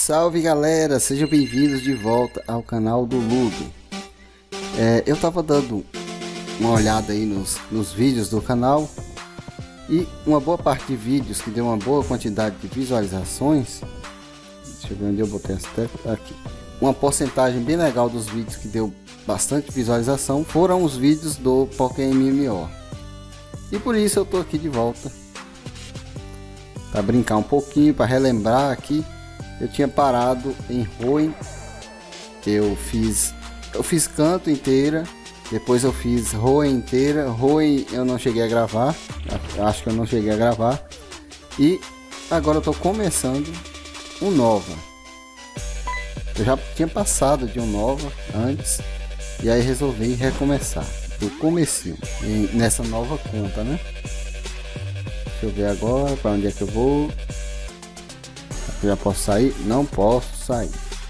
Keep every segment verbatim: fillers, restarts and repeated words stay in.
Salve galera, sejam bem-vindos de volta ao canal do Ludo. É, eu tava dando uma olhada aí nos, nos vídeos do canal e uma boa parte de vídeos que deu uma boa quantidade de visualizações. Deixa eu ver onde eu botei as teclas aqui. Uma porcentagem bem legal dos vídeos que deu bastante visualização foram os vídeos do Pokémon M M O. E por isso eu tô aqui de volta para brincar um pouquinho, para relembrar aqui. Eu tinha parado em Hoenn, eu fiz eu fiz Kanto inteira, depois eu fiz Hoenn inteira. Hoenn eu não cheguei a gravar, acho que eu não cheguei a gravar, e agora eu tô começando um Nova. Eu já tinha passado de um Nova antes, e aí resolvi recomeçar do comecinho, nessa nova conta, né? Deixa eu ver agora para onde é que eu vou. Eu já posso sair? Não posso sair.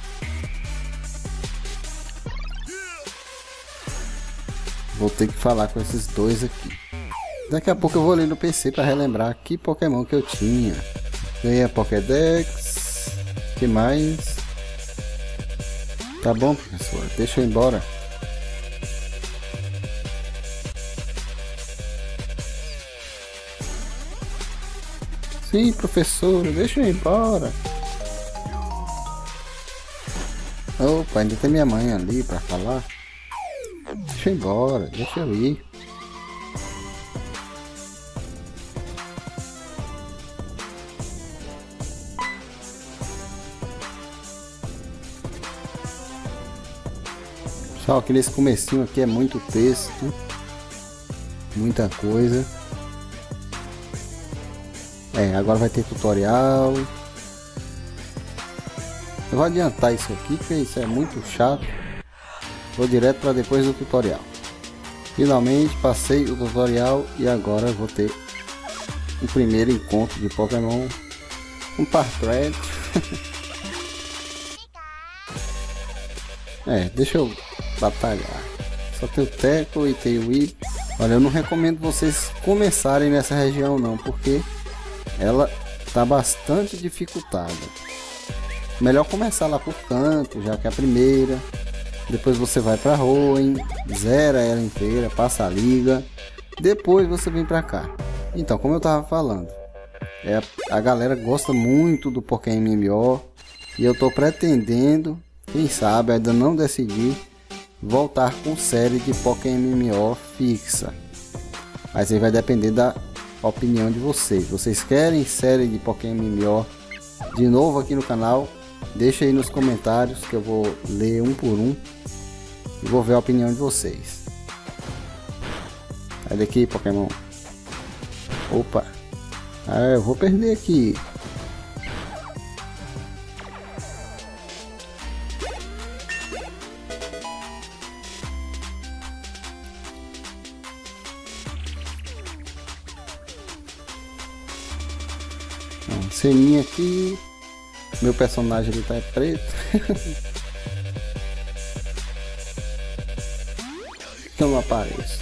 Vou ter que falar com esses dois aqui. Daqui a pouco eu vou ali no P C para relembrar que Pokémon que eu tinha. Ganhei a Pokédex. Que mais? Tá bom, professor. Deixa eu ir embora. Sim, professor, deixa eu ir embora. Opa, ainda tem minha mãe ali para falar. Deixa eu ir embora, deixa eu ir. Pessoal, aqui nesse comecinho aqui é muito texto, muita coisa. É, agora vai ter tutorial. Eu vou adiantar isso aqui porque isso é muito chato. Vou direto para depois do tutorial. Finalmente passei o tutorial e agora vou ter o primeiro encontro de Pokémon com Partred. É, deixa eu batalhar. Só tem o Teco e tem o I. Olha, eu não recomendo vocês começarem nessa região não, porque ela tá bastante dificultada. Melhor começar lá por Kanto, já que é a primeira. Depois você vai para Hoenn, zera ela inteira, passa a liga. Depois você vem para cá. Então, como eu tava falando, é, a galera gosta muito do Pokémon M M O. E eu tô pretendendo, quem sabe, ainda não decidi, voltar com série de Pokémon M M O fixa. Mas aí vai depender da opinião de vocês. Vocês querem série de Pokémon M M O de novo aqui no canal? Deixa aí nos comentários que eu vou ler um por um e vou ver a opinião de vocês. Sai daqui, Pokémon. Opa, ah, eu vou perder aqui. Ceninha aqui. Meu personagem ali tá preto. Eu não apareço.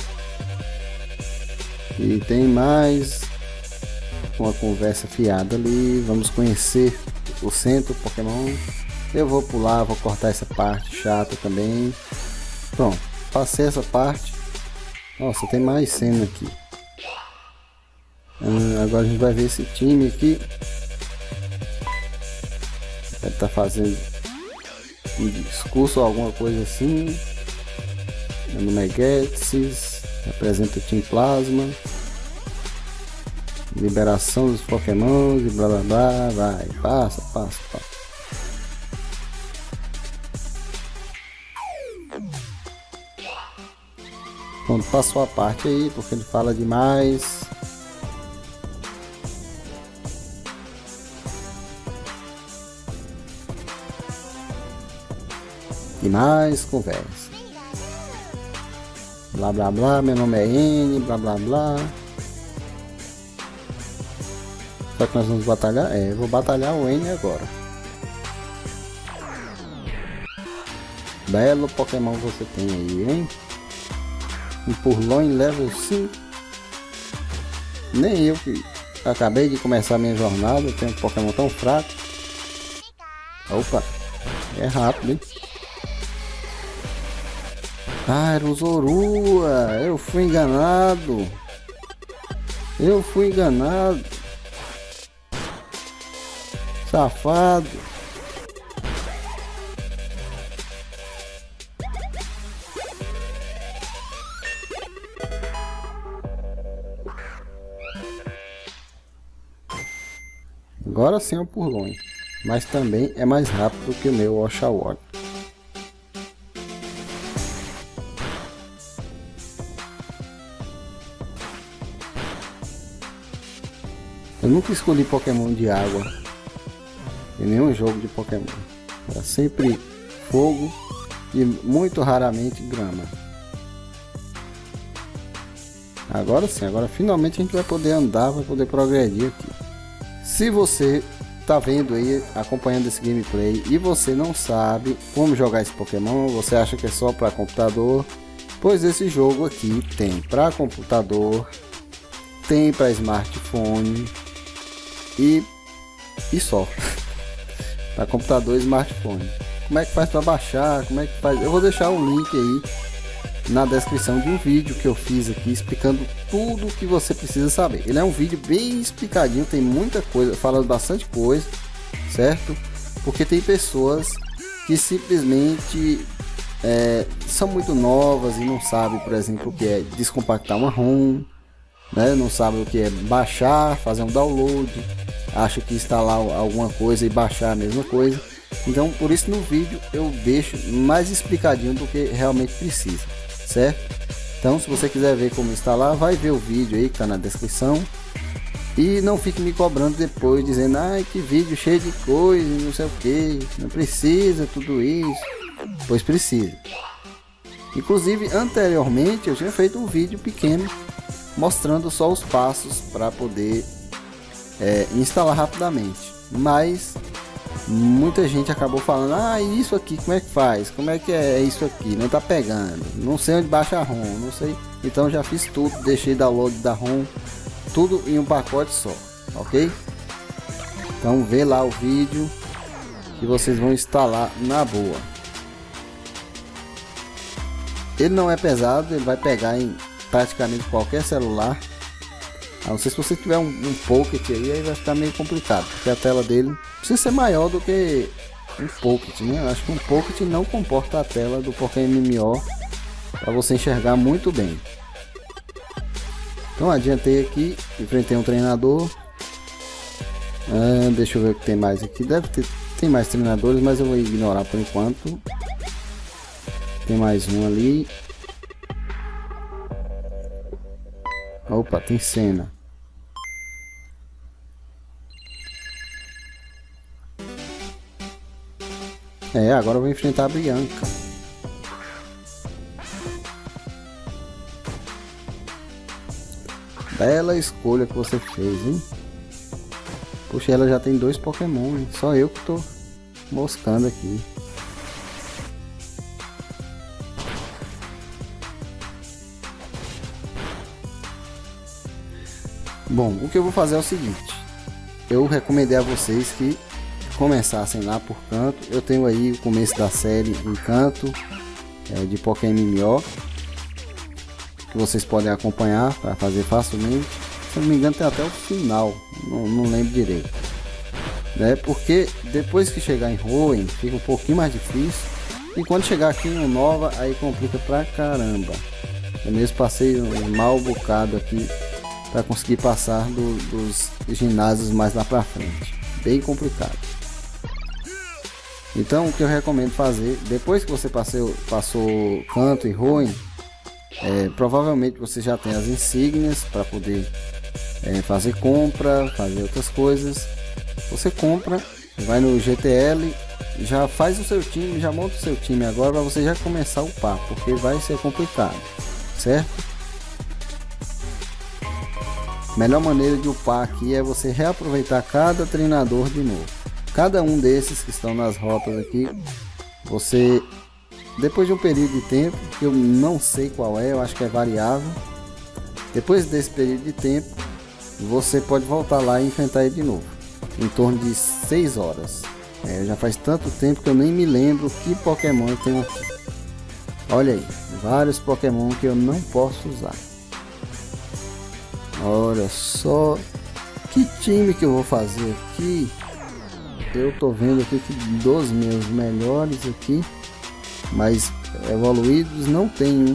E tem mais uma conversa fiada ali. Vamos conhecer o centro Pokémon. Eu vou pular, vou cortar essa parte chata também. Pronto, passei essa parte. Nossa, tem mais cena aqui. Hum, agora a gente vai ver esse time aqui. Deve estar fazendo um discurso ou alguma coisa assim. Meu nome é Getsis, representa o Team Plasma. Liberação dos Pokémon e blá blá blá. Vai, passa, passa, passa. Pronto, passou a parte aí porque ele fala demais. E mais conversa. Blá blá blá, meu nome é N, blá blá blá. Só que nós vamos batalhar? É, eu vou batalhar o N agora. Belo Pokémon você tem aí, hein? Um Purloin level cinco. Nem eu que acabei de começar minha jornada tenho um Pokémon tão fraco. Opa, é rápido, hein? Ah, era o Zorua. Eu fui enganado. Eu fui enganado. Safado. Agora sim é o Purloin, mas também é mais rápido que o meu Oshawott. Eu nunca escolhi Pokémon de água em nenhum jogo de Pokémon. Era sempre fogo e muito raramente grama. Agora sim, agora finalmente a gente vai poder andar, vai poder progredir aqui. Se você tá vendo aí, acompanhando esse gameplay e você não sabe como jogar esse Pokémon, você acha que é só para computador, pois esse jogo aqui tem para computador, tem para smartphone e, e só. Para computador e smartphone. Como é que faz para baixar? Como é que faz? Eu vou deixar o link aí na descrição de um vídeo que eu fiz aqui explicando tudo o que você precisa saber. Ele é um vídeo bem explicadinho, tem muita coisa, falando bastante coisa, certo? Porque tem pessoas que simplesmente é, são muito novas e não sabem, por exemplo, o que é descompactar uma ROM, né? Não sabem o que é baixar, fazer um download, acha que instalar alguma coisa e baixar a mesma coisa. Então, por isso no vídeo eu deixo mais explicadinho do que realmente precisa, certo? Então, se você quiser ver como instalar, vai ver o vídeo aí que tá na descrição. E não fique me cobrando depois, dizendo, ai, que vídeo cheio de coisa, não sei o que, não precisa tudo isso. Pois precisa. Inclusive, anteriormente eu tinha feito um vídeo pequeno mostrando só os passos para poder é, instalar rapidamente. Mas muita gente acabou falando, ah, isso aqui, como é que faz? Como é que é isso aqui? Não tá pegando, não sei onde baixa a ROM, não sei. Então já fiz tudo, deixei download da ROM, tudo em um pacote só, ok? Então vê lá o vídeo que vocês vão instalar na boa. Ele não é pesado, ele vai pegar em praticamente qualquer celular. A não ser se você tiver um, um Pocket aí, aí vai ficar meio complicado, porque a tela dele precisa ser maior do que um Pocket, né? Eu acho que um Pocket não comporta a tela do Pokémon M M O para você enxergar muito bem. Então adiantei aqui, enfrentei um treinador. Ah, deixa eu ver o que tem mais aqui. Deve ter tem mais treinadores, mas eu vou ignorar por enquanto. Tem mais um ali. Opa, tem cena. É, agora eu vou enfrentar a Bianca. Bela escolha que você fez, hein? Poxa, ela já tem dois Pokémon, hein? Só eu que tô moscando aqui. Bom, o que eu vou fazer é o seguinte. Eu recomendei a vocês que começassem lá por Kanto. Eu tenho aí o começo da série em Kanto, é, de Pokémon M M O, que vocês podem acompanhar para fazer facilmente. Se não me engano tem até o final, não, não lembro direito, né? Porque depois que chegar em Hoenn fica um pouquinho mais difícil, e quando chegar aqui em Unova aí complica pra caramba. Eu mesmo passei um mal bocado aqui para conseguir passar do, dos ginásios mais lá para frente, bem complicado. Então o que eu recomendo fazer, depois que você passou, passou Kanto e Hoenn, é, provavelmente você já tem as insígnias para poder é, fazer compra, fazer outras coisas. Você compra, vai no G T L, já faz o seu time, já monta o seu time agora para você já começar a upar, porque vai ser complicado, certo? Melhor maneira de upar aqui é você reaproveitar cada treinador de novo. Cada um desses que estão nas rotas aqui, você, depois de um período de tempo, que eu não sei qual é, eu acho que é variável. Depois desse período de tempo, você pode voltar lá e enfrentar ele de novo, em torno de seis horas. É, já faz tanto tempo que eu nem me lembro que Pokémon eu tenho aqui. Olha aí, vários Pokémon que eu não posso usar. Olha só que time que eu vou fazer aqui. Eu tô vendo aqui que dos meus melhores aqui, mas evoluídos não tem um.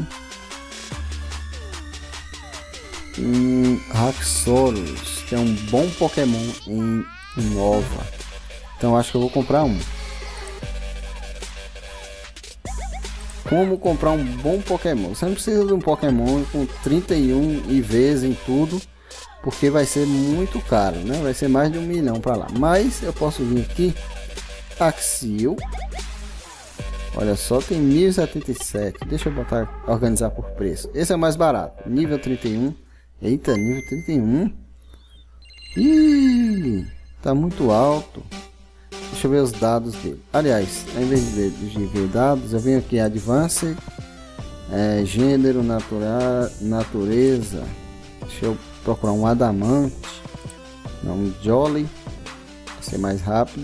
Um Haxorus, que é um bom Pokémon em Nova. Então acho que eu vou comprar um. Como comprar um bom Pokémon? Você não precisa de um Pokémon com trinta e um I Vs em tudo, porque vai ser muito caro, né? Vai ser mais de um milhão para lá. Mas eu posso vir aqui, Axew. Olha só, tem mil e setenta e sete. Deixa eu botar, organizar por preço. Esse é o mais barato, nível trinta e um. Eita, nível trinta e um. Ih, tá muito alto. Deixa eu ver os dados dele. Aliás, ao invés de ver, de ver dados, eu venho aqui Advanced, é, gênero, natura, natureza. Deixa eu procurar um Adamante, não, um Jolly, para ser mais rápido.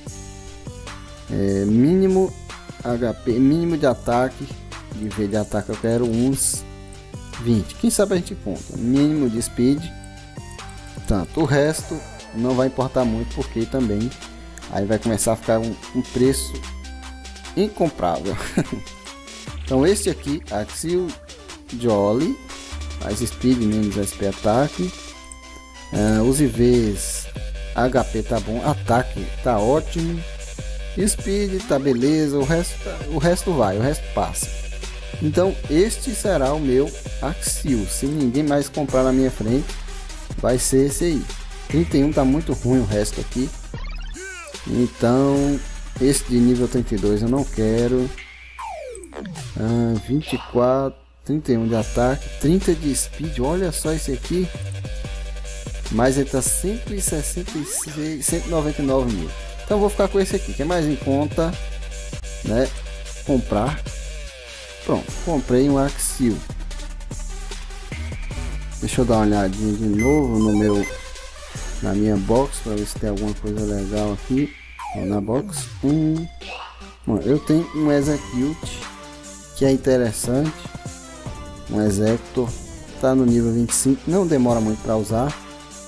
É, mínimo H P, mínimo de ataque, de ver de ataque eu quero uns vinte. Quem sabe a gente conta. Mínimo de speed. Tanto o resto não vai importar muito, porque também aí vai começar a ficar um, um preço incomprável. Então este aqui, Axew Jolly, mais speed, menos S P ataque. Uh, os I Vs, H P tá bom, ataque tá ótimo, speed tá beleza, o resto, o resto vai, o resto passa. Então este será o meu Axew. Se ninguém mais comprar na minha frente, vai ser esse aí. trinta e um tá muito ruim o resto aqui. Então esse de nível trinta e dois eu não quero. ah, vinte e quatro, trinta e um de ataque, trinta de speed. Olha só esse aqui, mas ele tá cento e sessenta e seis, cento e noventa e nove mil. Então vou ficar com esse aqui, que é mais em conta, né? Comprar. Pronto, comprei um Axew. Deixa eu dar uma olhadinha de novo no meu, na minha box, para ver se tem alguma coisa legal aqui. Na box, um, bom, eu tenho um Execute que é interessante, um Executor, tá no nível vinte e cinco, não demora muito para usar.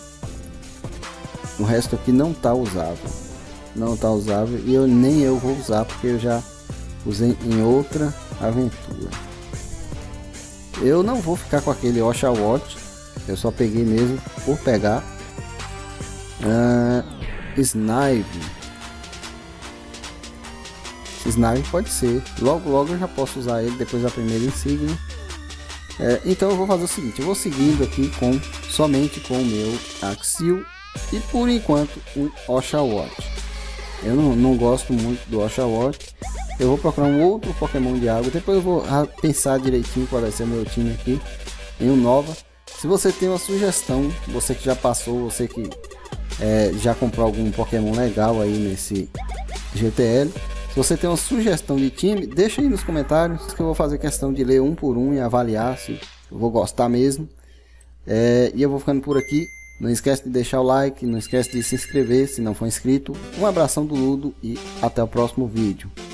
O resto aqui não tá usável, não tá usável e eu nem eu vou usar, porque eu já usei em outra aventura. Eu não vou ficar com aquele Oshawott, eu só peguei mesmo por pegar. uh, Snipe. Snipe pode ser, logo logo eu já posso usar ele depois da primeira insígnia. É, então eu vou fazer o seguinte, eu vou seguindo aqui com somente com o meu Axew e por enquanto o Oshawott. Eu não, não gosto muito do Oshawott. Eu vou procurar um outro Pokémon de água, depois eu vou pensar direitinho qual vai ser meu time aqui em um Nova. Se você tem uma sugestão, você que já passou, você que é, já comprou algum Pokémon legal aí nesse G T L, se você tem uma sugestão de time, deixa aí nos comentários, que eu vou fazer questão de ler um por um e avaliar se eu vou gostar mesmo. É, e eu vou ficando por aqui. Não esquece de deixar o like, não esquece de se inscrever se não for inscrito. Um abração do Ludo e até o próximo vídeo.